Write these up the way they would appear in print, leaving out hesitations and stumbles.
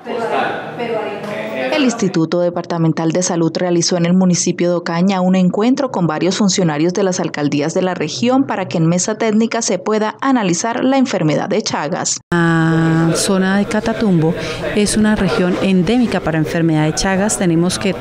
El Instituto Departamental de Salud realizó en el municipio de Ocaña un encuentro con varios funcionarios de las alcaldías de la región para que en mesa técnica se pueda analizar la enfermedad de Chagas. La zona de Catatumbo es una región endémica para enfermedad de Chagas. Tenemos que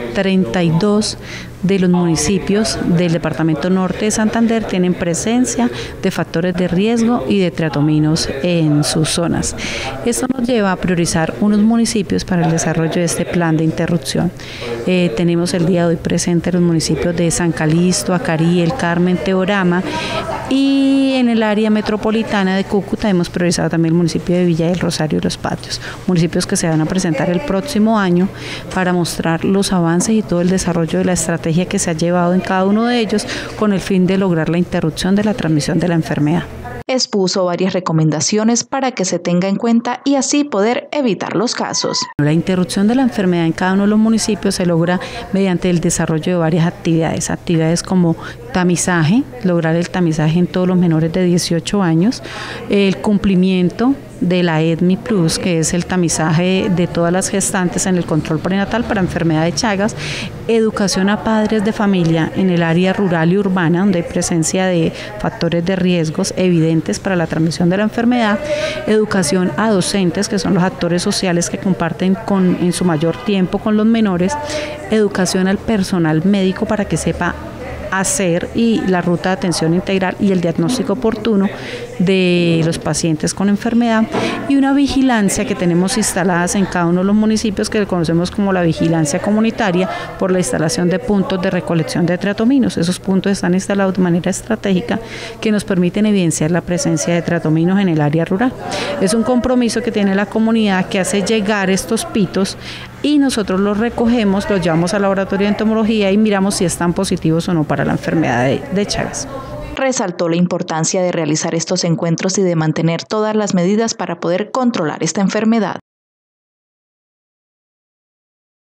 32 de los municipios del departamento norte de Santander tienen presencia de factores de riesgo y de triatominos en sus zonas. Esto nos lleva a priorizar unos municipios para el desarrollo de este plan de interrupción. Tenemos el día de hoy presente los municipios de San Calixto, Acarí, El Carmen, Teorama, y en el área metropolitana de Cúcuta hemos priorizado también el municipio de Villa del Rosario y Los Patios, municipios que se van a presentar el próximo año para mostrar los avances y todo el desarrollo de la estrategia que se ha llevado en cada uno de ellos con el fin de lograr la interrupción de la transmisión de la enfermedad. Expuso varias recomendaciones para que se tenga en cuenta y así poder evitar los casos. La interrupción de la enfermedad en cada uno de los municipios se logra mediante el desarrollo de varias actividades como tamizaje, lograr el tamizaje en todos los menores de 18 años, el cumplimiento de la EDMI Plus, que es el tamizaje de todas las gestantes en el control prenatal para enfermedad de Chagas, educación a padres de familia en el área rural y urbana, donde hay presencia de factores de riesgos evidentes para la transmisión de la enfermedad, educación a docentes, que son los actores sociales que comparten en su mayor tiempo con los menores, educación al personal médico para que sepa hacer y la ruta de atención integral y el diagnóstico oportuno de los pacientes con enfermedad, y una vigilancia que tenemos instaladas en cada uno de los municipios que conocemos como la vigilancia comunitaria por la instalación de puntos de recolección de triatominos. Esos puntos están instalados de manera estratégica que nos permiten evidenciar la presencia de triatominos en el área rural. Es un compromiso que tiene la comunidad que hace llegar estos pitos y nosotros los recogemos, los llevamos al laboratorio de entomología y miramos si están positivos o no para la enfermedad de Chagas. Resaltó la importancia de realizar estos encuentros y de mantener todas las medidas para poder controlar esta enfermedad.